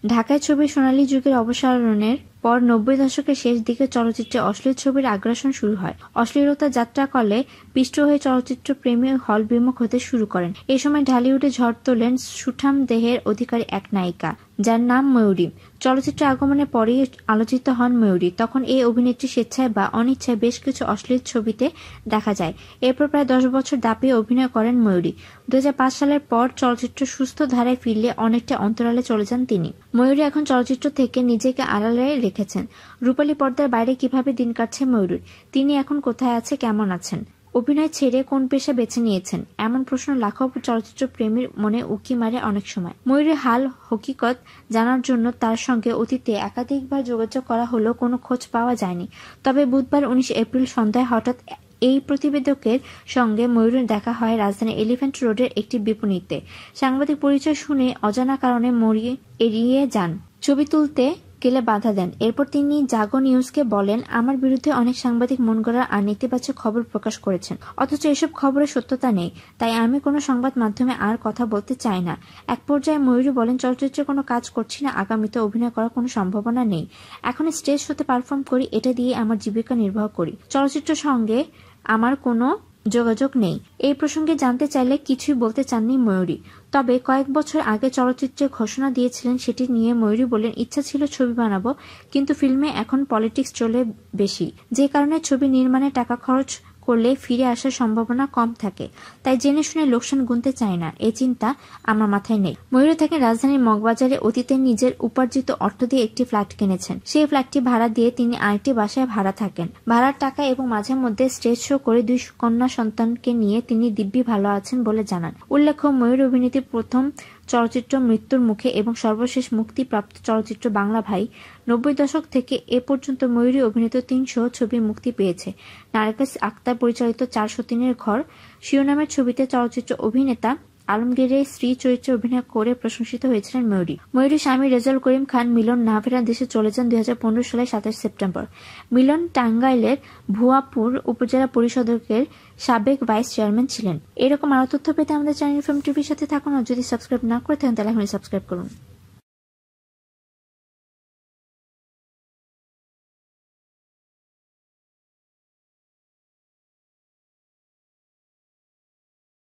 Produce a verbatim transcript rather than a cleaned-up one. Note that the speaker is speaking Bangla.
ঢাকায় ছবির সোনালী যুগের অবসানের পর নব্বই দশকের শেষ দিকে চলচ্চিত্রে অশ্লীল ছবির আগ্রাসন শুরু হয়। অশ্লীলতা যাত্রা কলে পিষ্ট হয়ে চলচ্চিত্র প্রেমী হল বিমুখ হতে শুরু করেন। এই সময় ঢালিউডে ঝড় তোলেন সুঠাম দেহের অধিকারী এক নায়িকা, যার নাম ময়ূরী। চলচ্চিত্রে আগমনের পরেই আলোচিত হন ময়ূরী। তখন এই অভিনেত্রী স্বেচ্ছায় বা অনিচ্ছায় বেশ কিছু অশ্লীল ছবিতে দেখা যায়। এরপর প্রায় দশ বছর দাপিয়ে অভিনয় করেন ময়ূরী। দু হাজার পাঁচ সালের পর চলচ্চিত্র সুস্থ ধারায় ফিরলে অনেকটা অন্তরালে চলে যান তিনি। ময়ূরী এখন চলচ্চিত্র থেকে নিজেকে আড়ালে রেখেছেন। রূপালী পর্দার বাইরে কিভাবে দিন কাটছে ময়ূরীর, তিনি এখন কোথায় আছে, কেমন আছেন, অভিনয় ছেড়ে কোন পেশা বেছে নিয়েছেন, এমন প্রশ্ন লাখো চলচ্চিত্র প্রেমীর মনে উকি মারে অনেক সময়। ময়ূরীর হাল হকিকত জানার জন্য তার সঙ্গে অতীতে একাধিকবার যোগাযোগ করা হলেও কোনো খোঁজ পাওয়া যায়নি। তবে বুধবার উনিশ এপ্রিল সন্ধ্যায় হঠাৎ এই প্রতিবেদকের সঙ্গে ময়ূরীর দেখা হয় রাজধানীর এলিফ্যান্ট রোডের একটি বিপণীতে। সাংবাদিক পরিচয় শুনে অজানা কারণে ময়ূরী এড়িয়ে যান, ছবি তুলতে গেলে বাধা দেন। এরপর তিনি জাগো নিউজকে বলেন, আমার বিরুদ্ধে অনেক সাংবাদিক মন গড়া আর নেতিবাচক খবর প্রকাশ করেছেন, অথচ এসব খবরের সত্যতা নেই, তাই আমি কোনো সংবাদ মাধ্যমে আর কথা বলতে চাই না। এক পর্যায়ে ময়ূরী বলেন, চলচ্চিত্রে কোনো কাজ করছি না, আগামীতে অভিনয় করার কোনো সম্ভাবনা নেই, এখন স্টেজ শোতে পারফর্ম করি, এটা দিয়ে আমার জীবিকা নির্বাহ করি, চলচ্চিত্রের সঙ্গে আমার কোনো যোগাযোগ নেই। এই প্রসঙ্গে জানতে চাইলে কিছুই বলতে চাননি ময়ূরী। তবে কয়েক বছর আগে চলচ্চিত্রে ঘোষণা দিয়েছিলেন, সেটি নিয়ে ময়ূরী বলেন, ইচ্ছা ছিল ছবি বানাবো, কিন্তু ফিল্মে এখন পলিটিক্স চলে বেশি, যে কারণে ছবি নির্মাণে টাকা খরচ করলে ফিরে আসার সম্ভাবনা কম থাকে, তাই জেনে শুনে লোকসান গুনতে চাই না, এই চিন্তা আমার মাথায় নেই। ময়ূরী থাকেন রাজধানীর মগবাজারে। অতীতে নিজের উপার্জিত অর্থ দিয়ে একটি ফ্ল্যাট কিনেছেন। সেই ফ্ল্যাটটি ভাড়া দিয়ে তিনি আরেকটি বাসায় ভাড়া থাকেন। ভাড়ার টাকা এবং মাঝে মধ্যে স্টেজ শো করে দুই কন্যা সন্তানকে নিয়ে তিনি দিব্যি ভালো আছেন বলে জানান। উল্লেখ্য, ময়ূরী অভিনীত প্রথম চলচ্চিত্র মৃত্যুর মুখে এবং সর্বশেষ মুক্তিপ্রাপ্ত চলচ্চিত্র বাংলা ভাই। নব্বই দশক থেকে এ পর্যন্ত ময়ূরী অভিনীত তিনশো ছবি মুক্তি পেয়েছে। নার্গিস আক্তার পরিচালিত চার সতীনের ঘর শিরোনামের ছবিতে চলচ্চিত্র অভিনেতা আলমগীরের স্ত্রী চরিত্রে অভিনয় করে প্রশংসিত হয়েছিলেন ময়ূরী। ময়ূরীর স্বামী রেজাউল করিম খান মিলন নাভেরা দেশে চলে যান দুই হাজার পনেরো সালের সাতাশ সেপ্টেম্বর। মিলন টাঙ্গাইলের ভুয়াপুর উপজেলা পরিষদের সাবেক ভাইস চেয়ারম্যান ছিলেন। এরকম আরো তথ্য পেতে আমাদের চ্যানেল ফিল্ম টিভির সাথে থাকুন, আর যদি সাবস্ক্রাইব না করে থাকেন তাহলে এখনই সাবস্ক্রাইব করুন।